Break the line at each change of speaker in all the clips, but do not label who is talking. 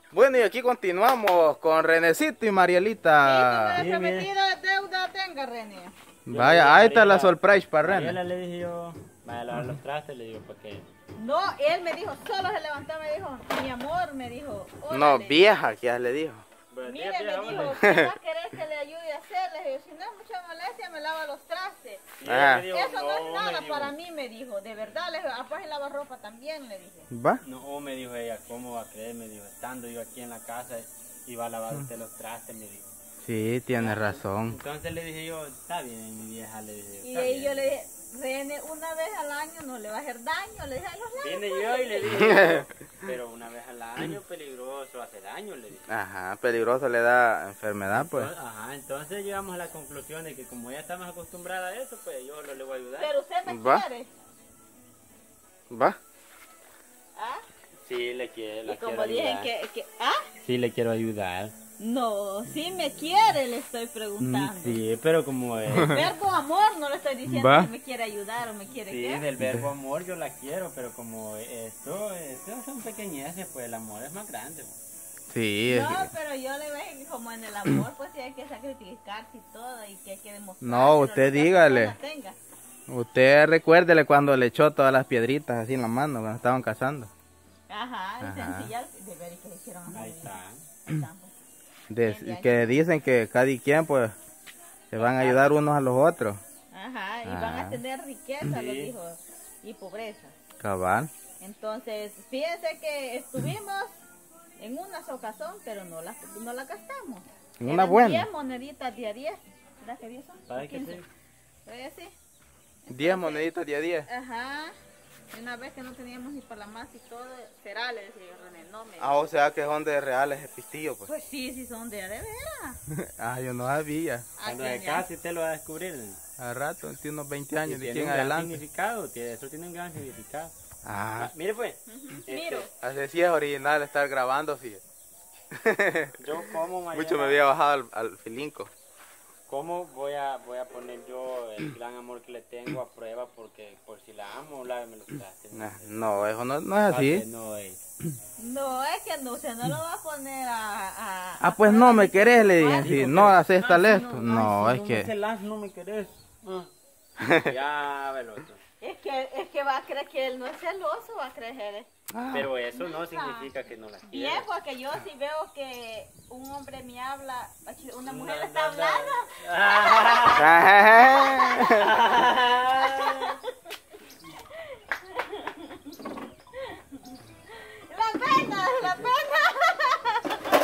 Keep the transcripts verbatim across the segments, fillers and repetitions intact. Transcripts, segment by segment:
Bueno, y aquí continuamos con Renecito y Marielita.
Sí, prometido de deuda tenga, René.
Vaya, ahí está la surprise para
Mariela
René.
le dije yo, vaya a lavar los trastes, le digo, ¿para qué?
No, él me dijo, solo se levantó, me dijo, mi amor, me dijo.
No,
órale.
vieja, que ya le dijo.
Buenos
Mire,
días,
me
vieja,
dijo,
hola.
¿qué más querés que le ayude a hacer? Le dije, si no es mucha molestia, me lava los trastes.
Y ella
Ajá.
me dijo,
Eso no es
me
nada
dijo,
para mí, me dijo. De verdad, le dije, aparte lava ropa también, le dije.
¿Va?
No, me dijo ella, ¿cómo va a creer? Me dijo, estando yo aquí en la casa y va a lavar usted los trastes, me dijo.
Sí, tiene razón.
Entonces le dije yo, está bien, mi vieja, le dije.
Y
"Está
de ahí
bien".
yo le dije, René, una vez al año no le va a hacer daño. Le dije, ay, los laves,
Vine
pues".
yo y le dije, pero una vez al año peligroso, hace daño, le dije.
Ajá, peligroso, le da enfermedad, pues.
Entonces, ajá, entonces llegamos a la conclusión de que como ella está más acostumbrada a eso, pues yo no le voy a ayudar.
Pero usted me
Va.
quiere.
¿Va?
¿Ah?
Sí, le quiero, la
Y como
quiero
dije
ayudar.
que, que, ¿ah?
Sí, le quiero ayudar.
No, si me quiere, le estoy
Mm,
preguntando.
Sí, pero como es...
Verbo amor, no le estoy diciendo
Va.
que me quiere ayudar o me quiere
Sí,
que.
del verbo amor yo la quiero, pero como esto, esto son pequeñeces, pues el amor es más grande. pues.
Sí. es-
No, pero yo le veo que como en el amor, pues sí hay que sacrificarse y todo, y que hay que demostrar.
No,
que
usted
la otra
dígale.
persona tenga.
Usted recuérdele cuando le echó todas las piedritas así en la mano, cuando estaban cazando.
Ajá, y
Ajá.
sencilla, de ver que le hicieron a
Ahí
mí.
está.
Ahí está, pues.
De- que dicen que cada quien, pues, se van a ayudar unos a los otros.
Ajá, y van
Ah.
a tener riqueza
Sí.
los hijos y pobreza.
Cabal.
Entonces, fíjense que estuvimos en una ocasión, pero no la, no la gastamos.
En una
Eran
buena.
diez moneditas de a diez. ¿Verdad que diez son?
¿Sabe que
quince.
sí?
¿Verdad que sí?
diez moneditas de a diez.
Ajá. Y una vez que no teníamos ni para la masa y todo, será, le decía yo, René, no me...
Ah, o sea que son de reales el pistillo, pues.
Pues sí, sí son de a de veras.
Ah, yo no sabía.
Cuando
Ah,
de
que ya.
casi usted lo va a descubrir.
A rato, tiene unos veinte años,
Y
de
tiene
aquí en
un gran
adelante.
significado, tiene- eso tiene un gran significado.
Ah,
Ah, mire pues,
Ujú.
este,
Miro.
así sí es original estar grabando, fíjate.
yo como Mariela,
Mucho me había bajado al, al filinco.
¿cómo voy a, voy a poner yo el gran amor que le tengo a prueba? Porque por si la amo, láveme los trastes.
Nah, no, eso no, no es
Ah, que
así.
No, es.
No, es que no, usted no lo va a poner a... a
Ah, pues no me querés, le dije.
Ay,
Sí,
Digo
no
que-
haces tal
ah,
esto.
si
No,
ay,
es
si
que.
No me celas, no me querés. Ah. Ya, ve el otro.
Es que, es que va a creer que él no es celoso, va a creer.
Ah,
Pero eso no significa que no la quiera.
Bien, porque yo si veo que un hombre me habla, una mujer
No,
está
no, no.
hablando, la pena, la pena.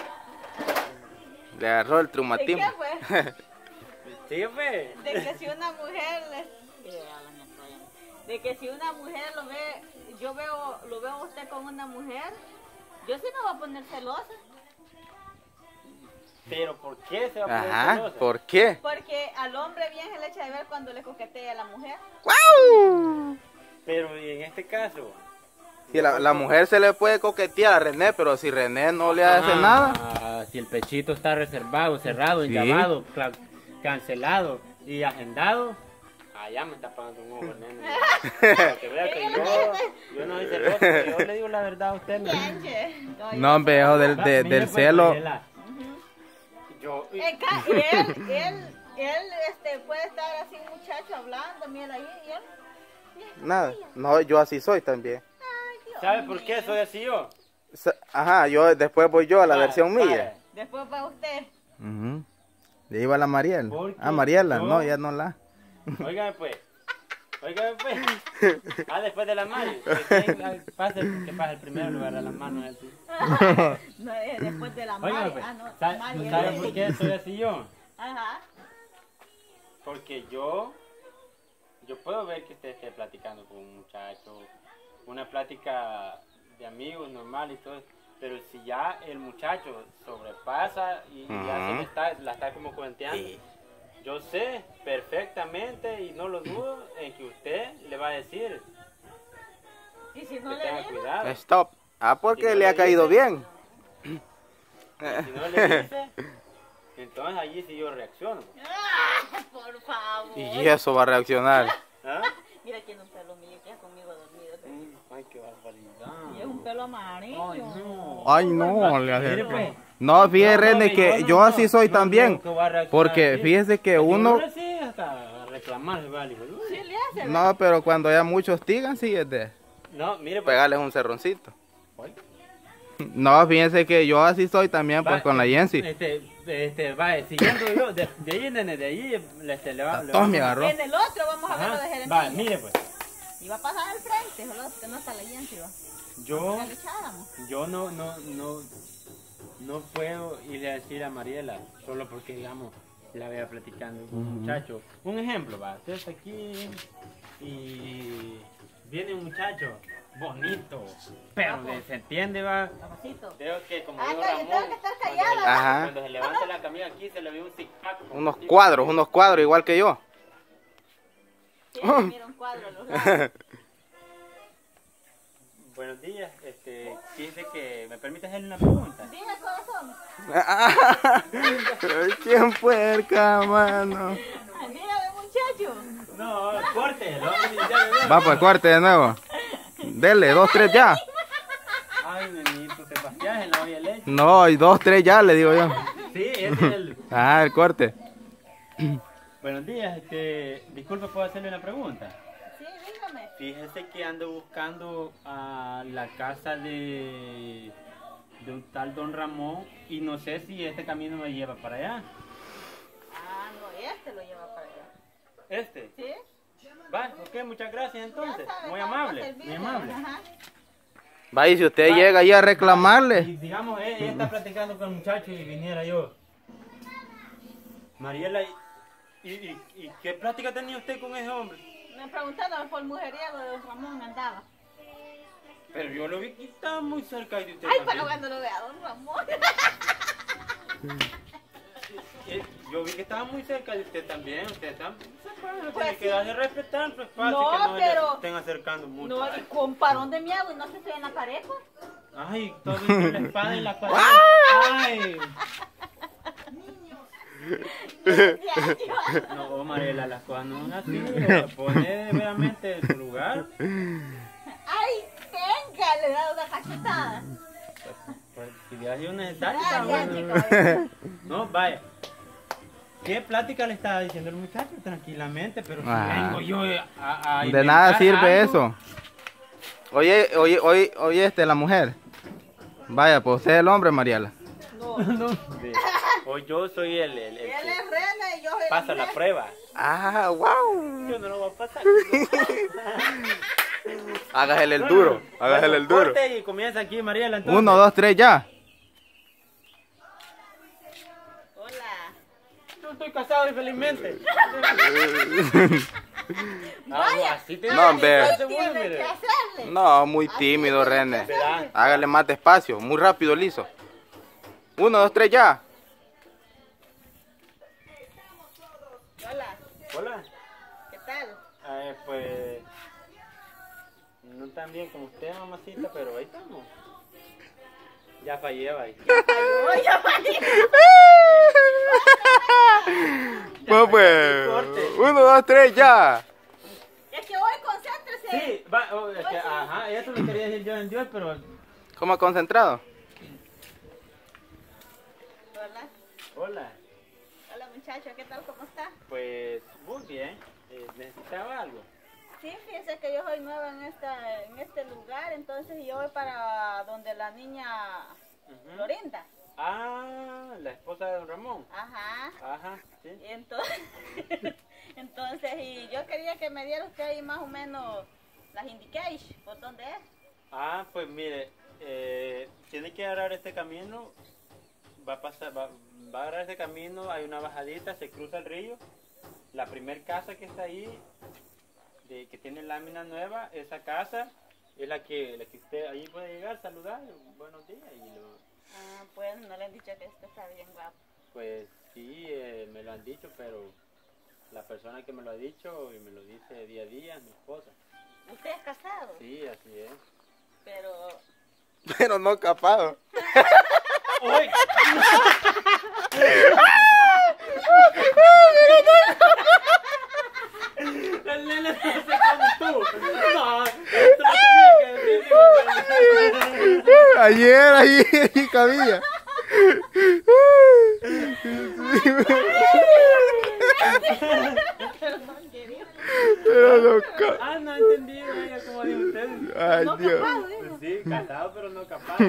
le agarró el
¿De
traumatismo.
qué fue?
Sí, pues.
De que si una mujer le- de que si una mujer lo ve, yo veo, lo veo a usted con una mujer, yo sí me voy a poner celosa,
Pero ¿por qué se va a poner
Ajá,
celosa?
¿por qué?
porque al hombre bien se le echa de ver cuando le coquetea a la mujer.
Pero y en este caso.
Si la, la mujer se le puede coquetear a René, pero si René no le hace
Ah,
nada.
Si el pechito está reservado, cerrado,
Sí.
llamado, cancelado y agendado. Allá me está pagando un ojo, nene. Para que vea que yo, yo no soy celoso, que yo le digo la verdad a usted. ¿No?
Yanche.
No, hombre, hijo del,
Va,
de-
mire,
del
pues,
celo.
Mariela, Yo,
En ca- y él, él, él este, puede estar así un muchacho hablando, mira ahí, y él. bien
Nada.
tranquilo.
No, yo así soy también.
Ay, Dios
¿sabe por
mío.
qué soy así yo?
Sa- Ajá, yo después voy yo a la
Vaya,
versión
vaya.
mía.
Después va usted.
Ujú. Le iba a la Mariela.
Porque
Ah, Mariela,
yo-
no, ya no la.
Óigame pues. Óigame pues. Ah, después de la mano. Que pase, que pase el primero lugar a la mano. Así.
No, es después de la
Óigame
Mari.
pues.
Ah, no,
¿Sabe,
Mari,
¿sabe
él-
por qué soy así yo?
Ajá.
Porque yo, yo puedo ver que usted esté platicando con un muchacho, una plática de amigos normal y todo, pero si ya el muchacho sobrepasa y ya se
Ujú.
le está, la está como cuenteando, yo sé perfectamente y no lo dudo en que usted le va a decir
Y si no
que
le
tenga
digo,
cuidado.
Stop. Ah,
Si
porque
no
le ha
le
caído
dice-
bien.
Si no le dice, entonces allí sí yo reacciono.
¡ah, por favor!
Y eso va a reaccionar.
¿Ah?
Mira, tiene un pelo mío que es conmigo dormido.
Mm, Ay, qué barbaridad.
Y es un pelo amarillo.
Ay, no.
Ay, no, le hace-
Mire, pues.
No, fíjese,
No, no,
René,
yo
que
no,
yo
no,
así soy
no,
también.
no, que voy a reaccionar
Porque
así.
fíjese que
Yo
uno...
no sé, hasta reclamar, vale, boludo.
Sí le hace, ¿verdad?
No, pero cuando ya muchos hostigan, sí es de
No, mire, pues.
pegarles un cerroncito.
¿Cuál?
No, fíjense que yo así soy también, pues
Va,
con la Yensi.
Este, este, va, siguiendo yo, de, de ahí, nene, de ahí, este, le va, le
Todos
va-
me agarró.
En el otro vamos a ver lo de
Ajá,
Jeremías.
va, mire, pues.
Y va a pasar al frente, solo que no está la Yensi, va.
Yo,
Ya le echábamos.
yo no, no, no, no puedo irle a decir a Mariela, solo porque, digamos, la vea platicando con un muchacho. Un ejemplo, va, usted está aquí y viene un muchacho bonito, pero de- se entiende, va.
Papacito.
Creo que como
Ah,
dijo
no, yo
Ramón,
tengo que estar
cuando
callada.
se-
Ajá.
cuando se levanta la camisa aquí se le ve un six pack. como
Unos
así.
cuadros, unos cuadros igual que yo.
Sí, mira un cuadro a los lados.
Buenos días, este, fíjese que me permite hacerle una pregunta.
Diga, corazón.
Ay, ¡qué puerca, mano!
Dígame, muchacho.
No, corte, lo vamos a iniciar de nuevo.
Va, pues corte de nuevo. Dele, dos, tres ya.
Ay, nenito, te paseas en la olla de leche.
No, y dos, tres ya, le digo yo.
Sí, ese es el...
Ah, el corte.
Buenos días, este, disculpe, ¿puedo hacerle una pregunta?
Sí, dígame.
Fíjese que ando buscando a la casa de, de un tal Don Ramón y no sé si este camino me lleva para allá.
Ah, no, este lo lleva para allá.
Este.
¿Sí?
Va, ok, muchas gracias entonces.
Ya sabe,
Muy
vamos a
amable,
servirle.
muy amable.
Ajá.
Va, y si usted
Va.
llega ahí a
Y
reclamarle.
digamos, eh, ella está platicando con el muchacho y viniera yo. Mariela, ¿y, y, y- y qué plática tenía usted con ese hombre?
Me preguntaron por el mujeriego de don Ramón andaba.
Pero yo lo vi que estaba muy cerca de usted
Ay,
también.
pero cuando lo vea a don Ramón.
Eh, Yo vi que estaba muy cerca de usted también. Usted está, se puede,
Pues
tiene
sí.
que darse a respetar, pues fácil
No,
que no
pero-
le estén acercando mucho.
No,
Ay,
y con parón de mi agua y no se estoy en la pareja.
Ay, todo entre la espada y la pared. Ay. No, Mariela, las cosas no son así. Se pone veramente en su lugar.
Ay, venga, le he dado una cachetada.
Pues, si hubiera sido necesario,
Ah,
está
ya,
bueno.
chico.
No, vaya. ¿Qué plática le estaba diciendo el muchacho? Tranquilamente, pero si
Ah.
vengo yo a, a
De nada
inventar
sirve
algo.
eso. Oye, oye, oye, oye, este, la mujer. Vaya, pues usted es el hombre, Mariela.
No.
No, sí. O yo soy el, el, el
Él
que
es René y yo soy
pasa la
mujer.
prueba.
Ah, wow.
Yo no lo voy a pasar.
Hágasele el
Bueno,
duro, hágasele
bueno,
el duro.
corte y comienza aquí, Mariela, entonces.
Uno, dos, tres, ya.
Hola.
Yo estoy casado infelizmente.
Vaya,
así tiene
No,
que
hombre.
estar
¿qué
seguro,
tiene
mire.
que hacerle?
No, muy tímido, René.
Verá.
Hágale más despacio, muy rápido, liso. Uno, dos, tres, ya.
Hola,
Hola.
¿qué tal?
Eh, pues. No tan bien como usted, mamacita, pero ahí estamos. Ya fallé, bye.
Ay, ya vale.
Pues, pues.
Corte.
Uno, dos, tres, ya.
Es que hoy concéntrese.
Sí, va, oh, es que, ajá, eso lo quería decir yo en Dios, pero.
¿Cómo concentrado?
Hola,
Hola.
hola muchacho, ¿qué tal? ¿Cómo está?
Pues, muy bien. Eh, ¿Necesitaba algo?
Sí, fíjese que yo soy nueva en esta, en este lugar, entonces yo voy para donde la niña
Ujú.
Florinda.
Ah, la esposa de don Ramón.
Ajá.
Ajá, sí.
Y entonces, entonces, y yo quería que me diera usted ahí más o menos las indications, por dónde es.
Ah, pues mire, eh, tiene que agarrar este camino, va a pasar, va, va a agarrar este camino, hay una bajadita, se cruza el río, la primer casa que está ahí, de, que tiene lámina nueva, esa casa es la que, la que usted ahí puede llegar, saludar, buenos días, y lo,
Ah, pues no le han dicho que esto está bien guapo.
pues sí, eh, me lo han dicho, pero la persona que me lo ha dicho y me lo dice día a día es mi esposa.
¿Usted es casado?
Sí, así es.
Pero,
Pero no capado.
¡Uy! La nena no se como tú. No, esto no tenía que decir.
Ayer, ayer, ahí cabía. Pero loca.
Ah, no entendí, ella como dijo ustedes.
Ay,
No
Dios.
capaz, dijo.
Pues sí, casado pero no capaz.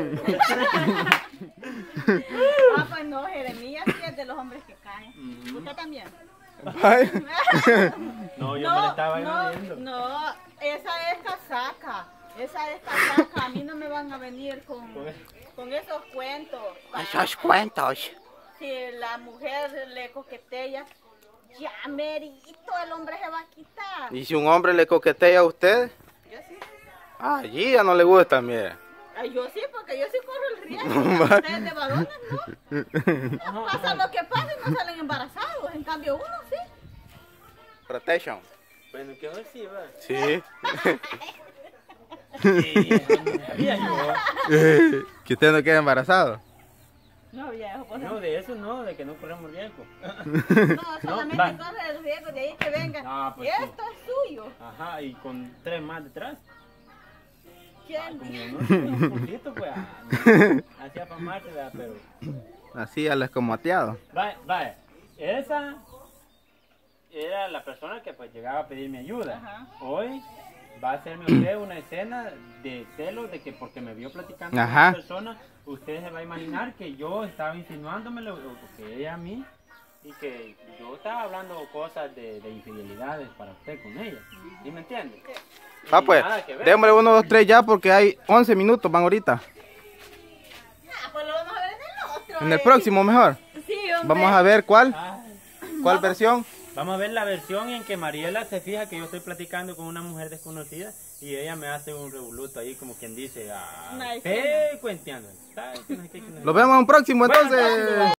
Ah, pues no, Jeremías sí es de los hombres que caen. ¿Usted también?
Ay.
No, yo me la estaba
no,
viendo.
no, esa es casaca. Esa es casaca. A mí no me van a venir con, con esos cuentos.
Esos cuentos.
Si la mujer le coquetea, ya merito el hombre se va a quitar.
¿Y si un hombre le coquetea a usted?
Yo sí.
Allí ya no le gusta, mire.
Ay, yo sí, porque yo sí corro el riesgo. Ustedes de varones, ¿no? Pasa lo que pasa y no salen embarazados. En cambio, uno sí.
Protection.
Bueno, que hoy sí, va.
Sí.
Sí, sabía yo.
¿Que usted no queda embarazado?
No, viejo, pues
No, de eso no, de que no corremos riesgo.
no, solamente
va.
corre el riesgo de ahí que venga.
No, pues
Esto es suyo.
Ajá, y con tres más detrás.
¿Quién?
Como no, un poquito, pues. ah, no, hacía para más, ¿verdad? Pero.
Así a los escomoteados.
Vaya, vaya. Esa era la persona que pues llegaba a pedirme ayuda.
Ajá.
Hoy va a hacerme usted una escena de celos de que porque me vio platicando
Ajá.
con una persona, usted se va a imaginar que yo estaba insinuándomelo, o que ella a mí, y que yo estaba hablando cosas de, de infidelidades para usted con ella. ¿Sí me entiende?
Ah,
Y
pues,
nada que ver.
démosle uno, dos, tres ya porque hay once minutos, van ahorita.
Ah, pues lo vamos a ver en el otro.
En el
eh.
próximo mejor.
Sí, hombre.
Vamos a ver cuál,
Ay,
cuál versión.
vamos a ver la versión en que Mariela se fija que yo estoy platicando con una mujer desconocida y ella me hace un revoluto ahí como quien dice, ah,
Una
usted cuenteando. ¿Sabe? Que no sé qué, que no sé qué.
Lo vemos en un próximo
Bueno,
entonces.